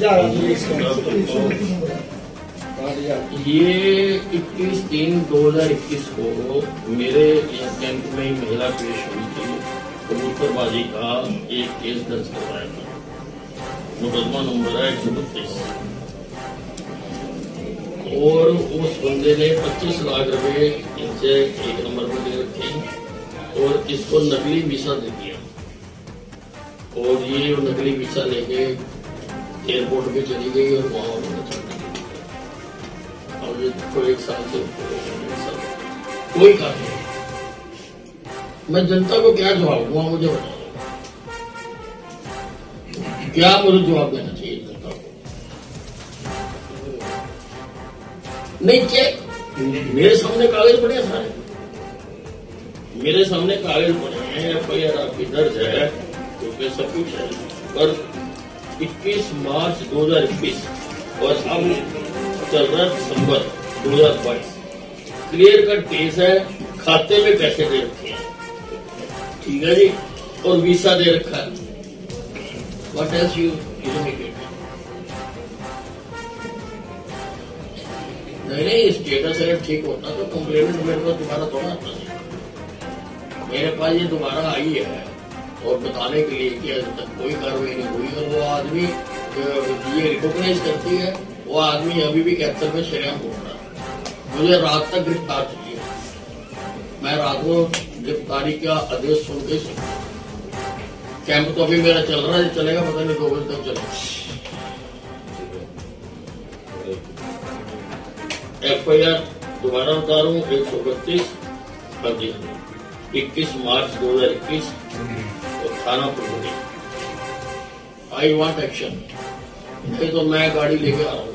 ये 21/3/2021 को मेरे यहाँ कैंप में महिला पेश हुई थी, कबूतरबाजी का एक केस दर्ज करवाया था। मुकदमा नंबर है 132 और उस बंदे ने 25 लाख रुपए इनसे एक नंबर पर दे रखे और इसको नकली वीसा दे दिया और ये नकली वीसा लेके एयरपोर्ट पे चली गई और वहां उन्होंने और इसको 1 साल से कोई काम नहीं। मैं जनता को क्या जवाब दूंगा, मुझे बताओ क्या मुझे जवाब देना चाहिए जनता को? नहीं, चेक मेरे सामने कागज पड़े हैं, सारे मेरे सामने कागज पड़े हैं, FIR आपकी दर्ज है, उसमें सब कुछ है। पर 21 मार्च 2021 और अब चल रहा दिसंबर 2022, क्लियर कट केस है, खाते में पैसे दे रखे हैं, ठीक है जी, और वीसा दे रखा है। What else you indicate? नहीं, स्टेटस अगर ठीक होता तो कंप्लेंट मेरे पास दोबारा थोड़ा आता है। मेरे पास ये दोबारा आई है और बताने के लिए कि अभी तक कोई कार्रवाई नहीं हुई और वो आदमी ये रिकॉग्नाइज करती है, वो आदमी अभी भी कैप्चर में शरेआम घूम रहा है। मुझे रात तक गिरफ्तार चाहिए, मैं रात को गिरफ्तारी का आदेश सुन के कैंप तो अभी मेरा चल रहा है, चलेगा पता नहीं 2 बजे तक चलेगा। FIR दोबारा बता रहा हूँ 132 कर दिया 21 मार्च 2021 और थाना पुलिस। आई वांट एक्शन, नहीं तो मैं गाड़ी लेके आ रहा हूँ।